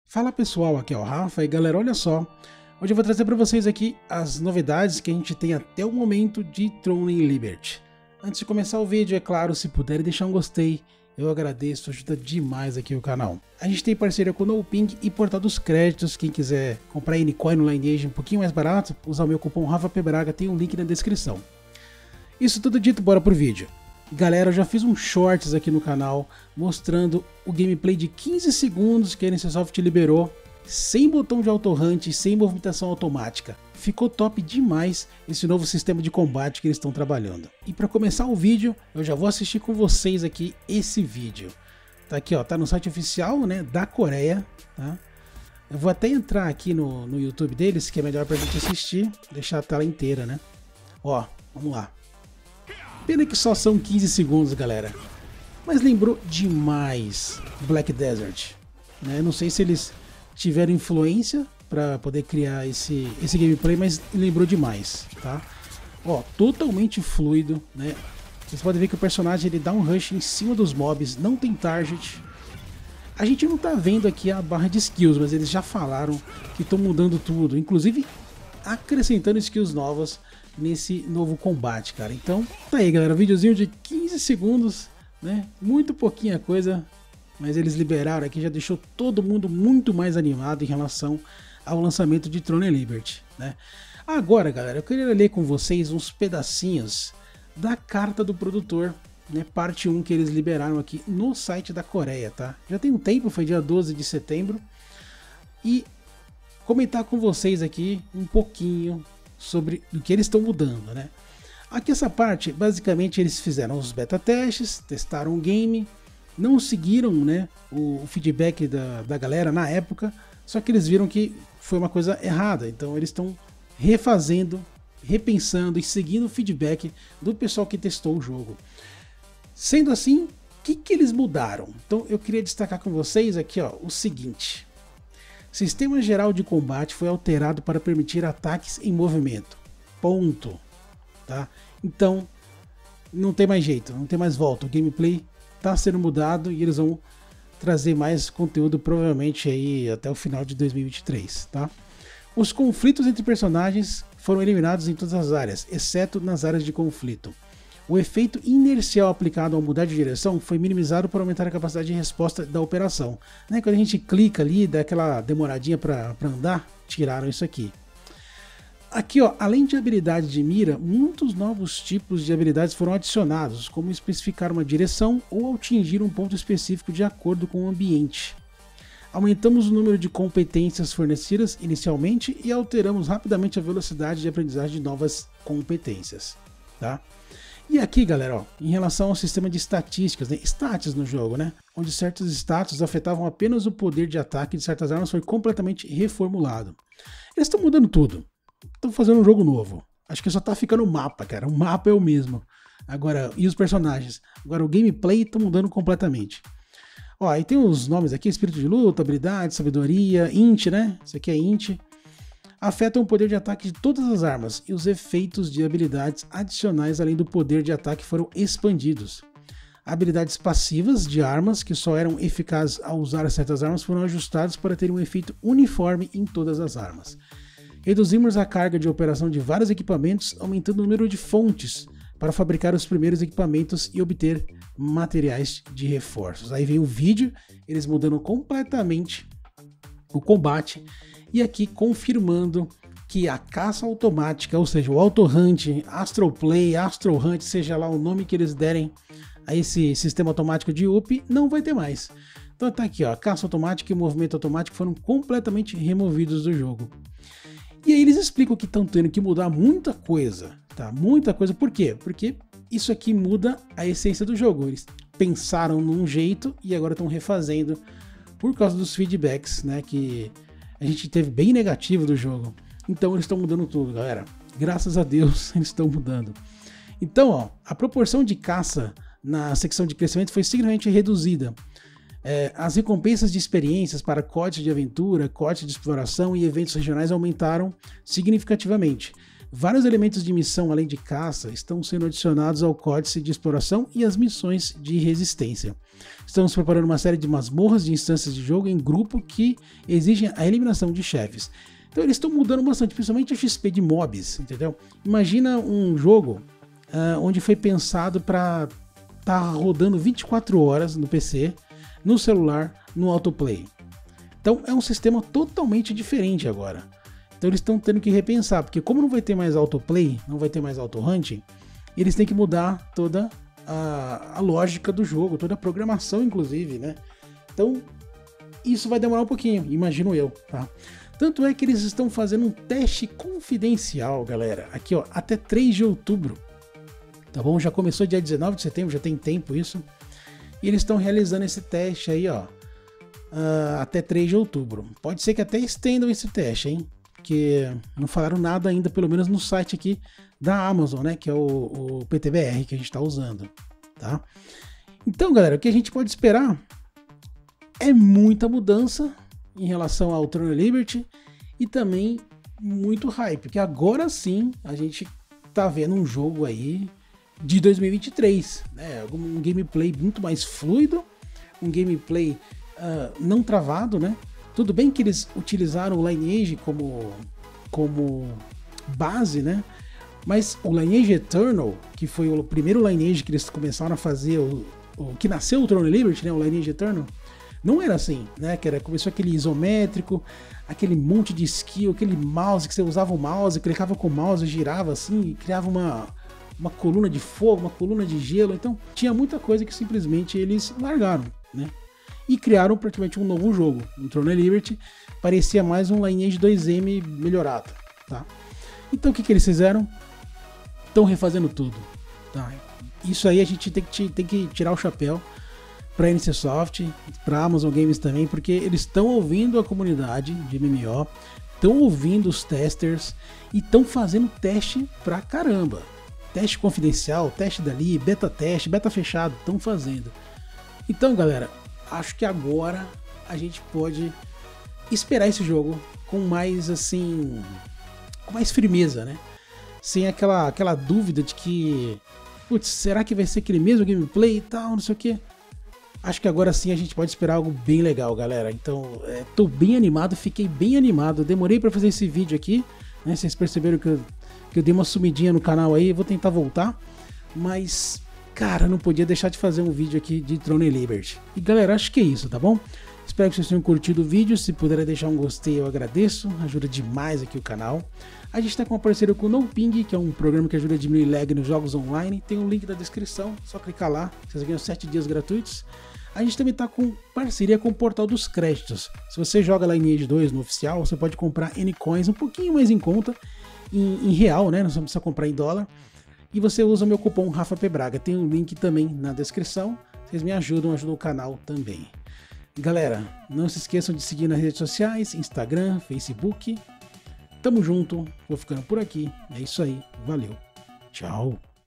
Fala pessoal, aqui é o Rafa e galera, olha só, hoje eu vou trazer para vocês aqui as novidades que a gente tem até o momento de Throne Liberty. Antes de começar o vídeo, é claro, se puderem deixar um gostei, eu agradeço, ajuda demais aqui o canal. A gente tem parceria com o NoPing e Portal dos Créditos, quem quiser comprar N-Coin no Lineage um pouquinho mais barato, usar o meu cupom RAFAPBraga, tem um link na descrição. Isso tudo dito, bora pro vídeo. Galera, eu já fiz um shorts aqui no canal mostrando o gameplay de 15 segundos que a NCSoft liberou, sem botão de auto-hunt e sem movimentação automática. Ficou top demais esse novo sistema de combate que eles estão trabalhando. E para começar o vídeo, eu já vou assistir com vocês aqui esse vídeo. Tá aqui, ó, tá no site oficial, né, da Coreia, tá? Eu vou até entrar aqui no YouTube deles, que é melhor pra gente assistir, deixar a tela inteira, né? Ó, vamos lá. Pena que só são 15 segundos, galera. Mas lembrou demais Black Desert, né? Não sei se eles tiveram influência para poder criar esse gameplay, mas lembrou demais, tá? Ó, totalmente fluido, né? Vocês podem ver que o personagem ele dá um rush em cima dos mobs, não tem target. A gente não tá vendo aqui a barra de skills, mas eles já falaram que estão mudando tudo, inclusive acrescentando skills novas nesse novo combate, cara. Então, tá aí, galera, videozinho de 15 segundos, né? Muito pouquinha coisa, mas eles liberaram aqui, já deixou todo mundo muito mais animado em relação ao lançamento de Throne Liberty, né? Agora, galera, eu queria ler com vocês uns pedacinhos da carta do produtor, né? Parte 1 que eles liberaram aqui no site da Coreia, tá? Já tem um tempo, foi dia 12 de setembro, e comentar com vocês aqui um pouquinho sobre o que eles estão mudando, né? Aqui essa parte, basicamente eles fizeram os beta testes, testaram o game, não seguiram, né, o feedback da galera na época, só que eles viram que foi uma coisa errada, então eles estão refazendo, repensando e seguindo o feedback do pessoal que testou o jogo. Sendo assim, o que eles mudaram? Então eu queria destacar com vocês aqui, ó, o seguinte. Sistema geral de combate foi alterado para permitir ataques em movimento. Ponto. Tá? Então, não tem mais jeito, não tem mais volta. O gameplay está sendo mudado e eles vão trazer mais conteúdo provavelmente aí até o final de 2023. Tá? Os conflitos entre personagens foram eliminados em todas as áreas, exceto nas áreas de conflito. O efeito inercial aplicado ao mudar de direção foi minimizado para aumentar a capacidade de resposta da operação. Né? Quando a gente clica ali, dá aquela demoradinha para andar, tiraram isso aqui. Aqui, ó, além de habilidade de mira, muitos novos tipos de habilidades foram adicionados, como especificar uma direção ou atingir um ponto específico de acordo com o ambiente. Aumentamos o número de competências fornecidas inicialmente e alteramos rapidamente a velocidade de aprendizagem de novas competências. Tá? E aqui, galera, ó, em relação ao sistema de estatísticas, né, status no jogo, né, onde certos status afetavam apenas o poder de ataque de certas armas, foi completamente reformulado. Eles estão mudando tudo, estão fazendo um jogo novo. Acho que só tá ficando o mapa, cara, o mapa é o mesmo. Agora, e os personagens? Agora o gameplay tá mudando completamente. Ó, aí tem os nomes aqui, espírito de luta, habilidade, sabedoria, int, né, isso aqui é int. Afetam o poder de ataque de todas as armas e os efeitos de habilidades adicionais além do poder de ataque foram expandidos. Habilidades passivas de armas que só eram eficazes ao usar certas armas foram ajustadas para ter um efeito uniforme em todas as armas. Reduzimos a carga de operação de vários equipamentos, aumentando o número de fontes para fabricar os primeiros equipamentos e obter materiais de reforços. Aí vem o vídeo, eles mudando completamente o combate. E aqui confirmando que a caça automática, ou seja, o auto-hunt, Astral Play, Astral Hunt, seja lá o nome que eles derem a esse sistema automático de UP, não vai ter mais. Então tá aqui, ó, a caça automática e o movimento automático foram completamente removidos do jogo. E aí eles explicam que estão tendo que mudar muita coisa, tá? Muita coisa, por quê? Porque isso aqui muda a essência do jogo. Eles pensaram num jeito e agora estão refazendo por causa dos feedbacks, né, que a gente teve bem negativo do jogo. Então eles estão mudando tudo, galera. Graças a Deus eles estão mudando. Então, ó, a proporção de caça na secção de crescimento foi significativamente reduzida. As recompensas de experiências para códices de aventura, códices de exploração e eventos regionais aumentaram significativamente. Vários elementos de missão além de caça estão sendo adicionados ao códice de exploração e as missões de resistência. Estamos preparando uma série de masmorras de instâncias de jogo em grupo que exigem a eliminação de chefes. Então eles estão mudando bastante, principalmente a XP de mobs, entendeu? Imagina um jogo onde foi pensado para estar rodando 24 horas no PC, no celular, no autoplay. Então é um sistema totalmente diferente agora. Então eles estão tendo que repensar, porque como não vai ter mais autoplay, não vai ter mais auto-hunting, eles têm que mudar toda a lógica do jogo, toda a programação inclusive, né? Então isso vai demorar um pouquinho, imagino eu, tá? Tanto é que eles estão fazendo um teste confidencial, galera, aqui ó, até 3 de outubro, tá bom? Já começou dia 19 de setembro, já tem tempo isso, e eles estão realizando esse teste aí, ó, até 3 de outubro. Pode ser que até estendam esse teste, hein? Porque não falaram nada ainda, pelo menos no site aqui da Amazon, né? Que é o PTBR que a gente está usando, tá? Então, galera, o que a gente pode esperar é muita mudança em relação ao Tron Liberty e também muito hype, porque agora sim a gente tá vendo um jogo aí de 2023, né? Um gameplay muito mais fluido, um gameplay não travado, né? Tudo bem que eles utilizaram o Lineage como base, né? Mas o Lineage Eternal, que foi o primeiro Lineage que eles começaram a fazer, o que nasceu o Tron Liberty, né? O Lineage Eternal, não era assim, né? Começou aquele isométrico, aquele monte de skill, aquele mouse que você usava o mouse, clicava com o mouse, girava assim, e criava uma coluna de fogo, uma coluna de gelo. Então tinha muita coisa que simplesmente eles largaram, né? E criaram praticamente um novo jogo. O Tron Liberty parecia mais um Lineage 2M melhorado, tá? Então o que eles fizeram? Estão refazendo tudo, tá? Isso aí a gente tem que tirar o chapéu para a NCSoft, para a Amazon Games também, porque eles estão ouvindo a comunidade de MMO, estão ouvindo os testers e estão fazendo teste pra caramba. Teste confidencial, teste dali, beta teste, beta fechado, estão fazendo. Então, galera, acho que agora a gente pode esperar esse jogo com mais, assim, com mais firmeza, né? Sem aquela dúvida de que, putz, será que vai ser aquele mesmo gameplay e tal, não sei o que. Acho que agora sim a gente pode esperar algo bem legal, galera. Então, tô bem animado, fiquei bem animado. Demorei para fazer esse vídeo aqui, né? Vocês perceberam que eu dei uma sumidinha no canal aí, vou tentar voltar. Mas, cara, não podia deixar de fazer um vídeo aqui de Tron Liberty. E galera, acho que é isso, tá bom? Espero que vocês tenham curtido o vídeo. Se puderem deixar um gostei, eu agradeço. Ajuda demais aqui o canal. A gente está com uma parceria com o NoPing, que é um programa que ajuda a diminuir lag nos jogos online. Tem um link na descrição, só clicar lá. Vocês ganham 7 dias gratuitos. A gente também está com parceria com o Portal dos Créditos. Se você joga Lineage 2 no oficial, você pode comprar N-Coins um pouquinho mais em conta, em real, né? Não precisa comprar em dólar. E você usa o meu cupom RafaPBraga. Tem um link também na descrição. Vocês me ajudam o canal também. Galera, não se esqueçam de seguir nas redes sociais, Instagram, Facebook. Tamo junto, vou ficando por aqui. É isso aí, valeu, tchau.